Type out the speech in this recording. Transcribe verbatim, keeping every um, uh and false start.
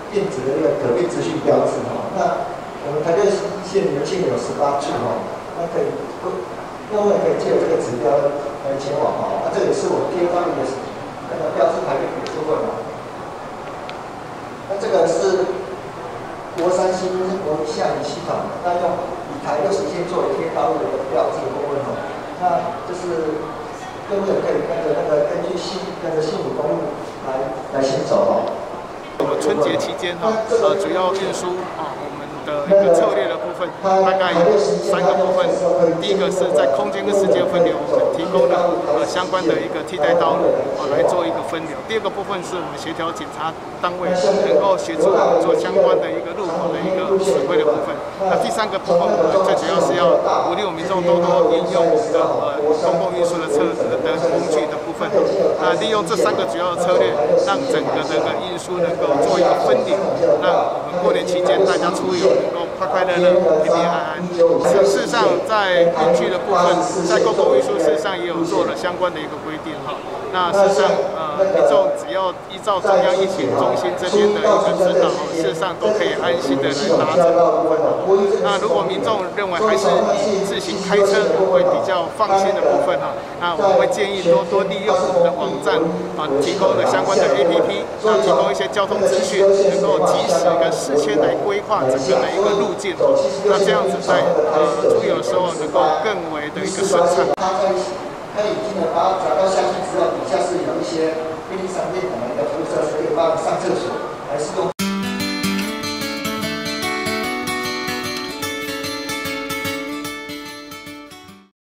电子的一个可变资讯标志哈。那我们台六线年轻有十八处哈，那可以用户可以借由这个指标来前往哈。那这也是我贴上一个那个标志牌的部分哈。那这个是国三新国下雨系统，那用以台六十线作为贴道路的一个标志部分哈。那就是用户可以跟着那个根据信跟着信义公路来来行走哦。 我们春节期间哈，呃，主要运输啊，我们的一个策略的部分，大概有三个部分。第一个是在空间跟时间分流，我们提供了呃相关的一个替代道路啊来做一个分流。第二个部分是我们协调检查单位能够协助我们做相关的一个路口的一个指挥的部分。那第三个部分，我们最主要是要鼓励我们民众多多运用我们的呃公共运输的车子的工具的部分。那利用这三个主要的策略，让整个的一个运输能够做一个分流，让我们过年期间大家出游能够快快乐乐、平平安安。事实上，在运具的部分，在公共运输事实上也有做了相关的一个规定哈。那事实上，呃，民众只要依照中央疫情中心这边的一个指导，事实上都可以安心的来达这个部分。那如果民众认为还是以自行开车会比较放心的部分哈，那我们会建议多多利用我们的网站啊，提供的相关的 A P P， 那提供一些交通资讯，能够及时跟事先来规划整个的一个路径，那这样子在呃出游的时候能够更为的一个顺畅。 它在可以进的，把它转到下去之后，底下是有一些便利商店我们的服务设施，可以帮你上厕所，还是用。